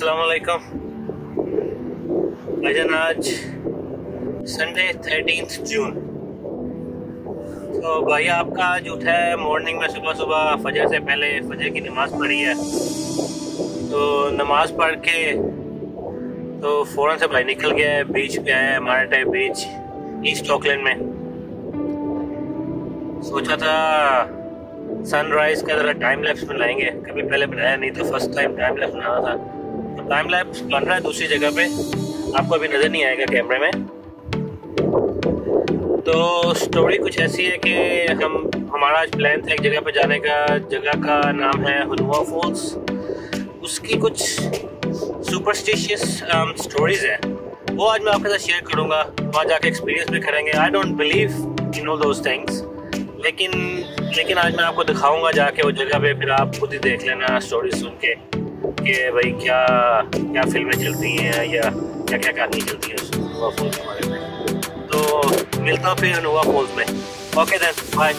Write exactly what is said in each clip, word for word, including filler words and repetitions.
अस्सलामुअलैकुम भाईजान। आज संडे थर्टीन्थ जून। तो भाई आपका आज उठा है मॉर्निंग में, सुबह सुबह फजर से पहले फजर की नमाज़ पढ़ी है। तो नमाज़ पढ़ के तो फ़ौरन से भाई निकल गया है, बीच पे आया है, मारिटाइम बीच ईस्ट ऑकलैंड में। सोचा था सनराइज़ का ज़रा टाइम लैप्स बनाएंगे, कभी पहले बनाया नहीं, तो फर्स्ट टाइम टाइम लैप्स बनाना था। तो टाइम लैप्स बन रहा है दूसरी जगह पे, आपको अभी नज़र नहीं आएगा कैमरे में। तो स्टोरी कुछ ऐसी है कि हम हमारा आज प्लान था एक जगह पे जाने का, जगह का नाम है हनुआ फॉल्स। उसकी कुछ सुपरस्टिशियस स्टोरीज़ हैं, वो आज मैं आपके साथ शेयर करूँगा। वहाँ जाके एक्सपीरियंस भी करेंगे। I don't believe in all those things, लेकिन लेकिन आज मैं आपको दिखाऊंगा जाके वो जगह पे, फिर आप खुद ही देख लेना स्टोरी सुन के कि भाई क्या क्या फिल्में चलती हैं या क्या क्या कहानी चलती है हनुआ फॉल्स के बारे में। तो मिलता हूँ फिर हनुआ फॉल्स में। Okay then, bye.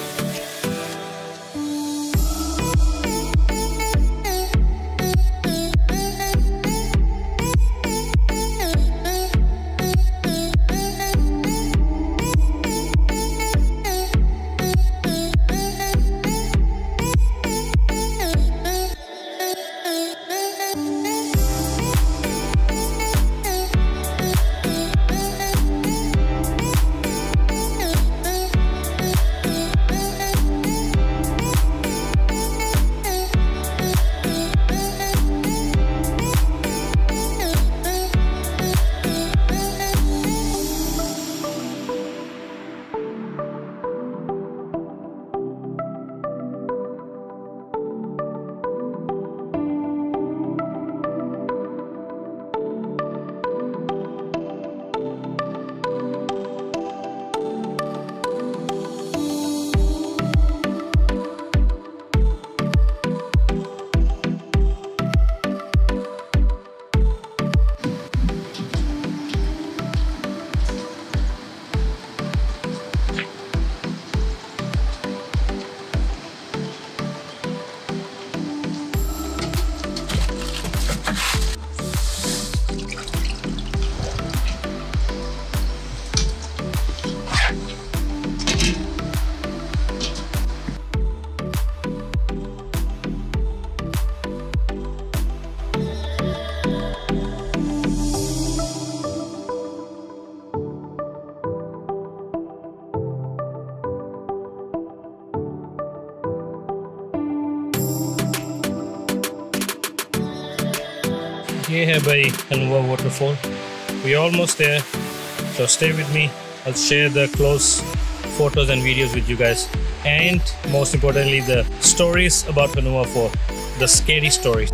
ये है भाई Hanua waterfall. We almost there, so stay with me. I'll share the close photos and videos with you guys, and most importantly the stories about Hnuwa Fall, the scary stories.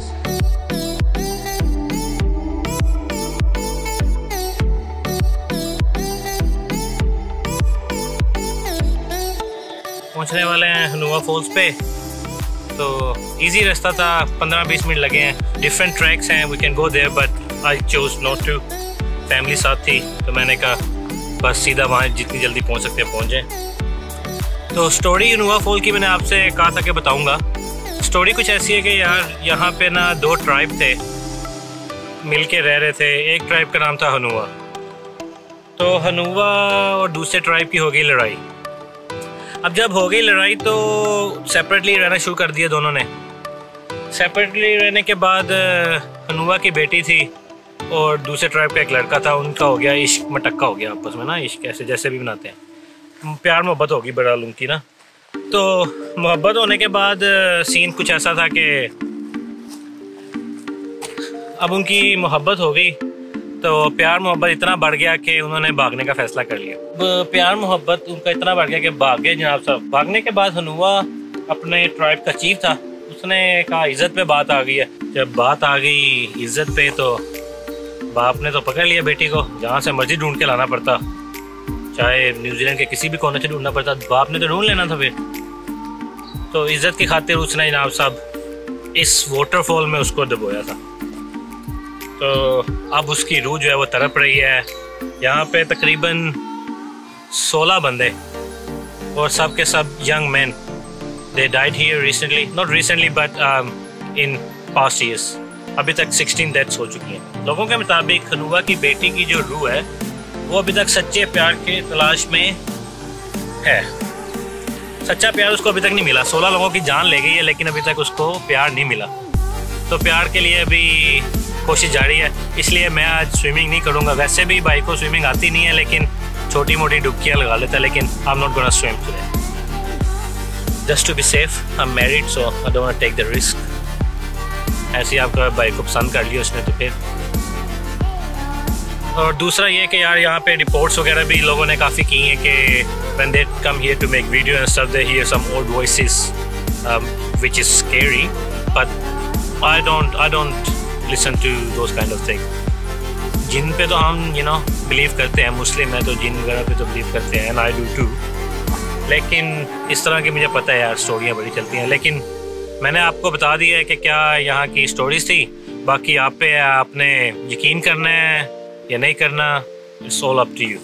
पहुंचने वाले हैं हनुआ false पे। तो easy रास्ता था, पंद्रह बीस minute लगे हैं। डिफरेंट ट्रैक्स हैं, we can go there, but I chose not to. Family साथ थी तो मैंने कहा बस सीधा वहाँ जितनी जल्दी पहुँच सकते हैं पहुँच जाएँ। तो स्टोरी हनुआ फॉल की मैंने आपसे कहा था कि बताऊँगा। स्टोरी कुछ ऐसी है कि यार यहाँ पे ना दो ट्राइब थे, मिल के रह रहे थे। एक ट्राइब का नाम था हनुआ। तो हनुआ और दूसरे ट्राइब की हो गई लड़ाई। अब जब हो गई लड़ाई तो सेपरेटली रहना शुरू कर दिया दोनों ने। सेपरेटली रहने के बाद हनुआ की बेटी थी और दूसरे ट्राइब का एक लड़का था, उनका हो गया इश्क मटक्का हो गया आपस में ना, इश्क ऐसे जैसे भी बनाते हैं, प्यार मोहब्बत होगी बड़ा उनकी ना। तो मोहब्बत होने के बाद सीन कुछ ऐसा था कि अब उनकी मोहब्बत हो गई तो प्यार मोहब्बत इतना बढ़ गया कि उन्होंने भागने का फैसला कर लिया। प्यार मोहब्बत उनका इतना बढ़ गया कि भाग गए जनाब साहब। भागने के बाद हनुआ अपने ट्राइब का चीफ था, उसने कहा इज़्ज़त पे बात आ गई है। जब बात आ गई इज़्ज़त पे तो बाप ने तो पकड़ लिया बेटी को, जहाँ से मर्जी ढूंढ के लाना पड़ता, चाहे न्यूजीलैंड के किसी भी कोने से ढूंढना पड़ता, बाप ने तो ढूंढ लेना था फिर। तो इज़्ज़त की खातिर उसने जनाब साहब इस वाटरफॉल में उसको दबोया था। तो अब उसकी रूह जो है वो तड़प रही है। यहाँ पे तकरीबन सोलह बंदे और सब के सब young man, they died here recently, not recently but in past years. अभी तक सिक्सटीन डेथ्स हो चुकी हैं। लोगों के मुताबिक खनूवा की बेटी की जो रूह है वो अभी तक सच्चे प्यार के तलाश में है। सच्चा प्यार उसको अभी तक नहीं मिला। सोलह लोगों की जान ले गई है लेकिन अभी तक उसको प्यार नहीं मिला। तो प्यार के लिए अभी कोशिश जारी है। इसलिए मैं आज स्विमिंग नहीं करूँगा। वैसे भी भाई को स्विमिंग आती नहीं है लेकिन छोटी मोटी डुबकियाँ लगा लेता है, लेकिन I am not gonna swim today just to be safe. I am married so I don't want take the risk. ऐसे ही आपका भाई को पसंद कर लिया उसने तो फिर। और दूसरा ये कि यार यहाँ पे रिपोर्ट्स वगैरह भी लोगों ने काफ़ी की हैं कि when they come here to make video and stuff they hear some old voices um, which is scary but I don't I don't listen to those kind of things। जिन पे तो हम यू नो बिलीव करते हैं, मुस्लिम है तो जिन वगैरह पे तो बिलीव करते हैं, एंड आई डू टू। लेकिन इस तरह की मुझे पता है यार स्टोरियाँ बड़ी चलती हैं। लेकिन मैंने आपको बता दिया है कि क्या यहाँ की स्टोरीज थी। बाकी आप पे आपने यकीन करना है या नहीं करना, it's all up to you.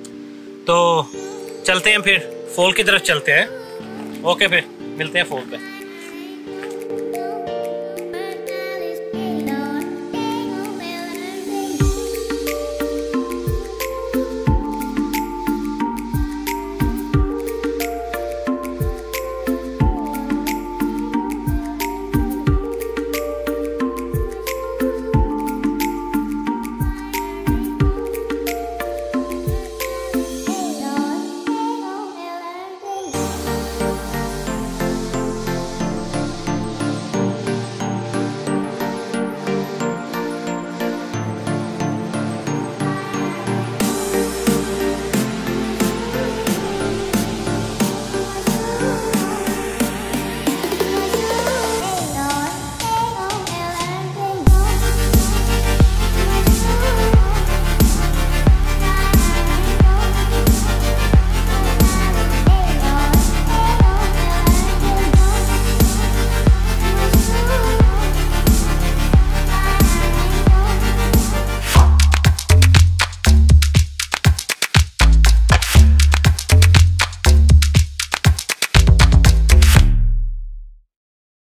तो चलते हैं फिर फॉल की तरफ चलते हैं। ओके फिर मिलते हैं फॉल पे।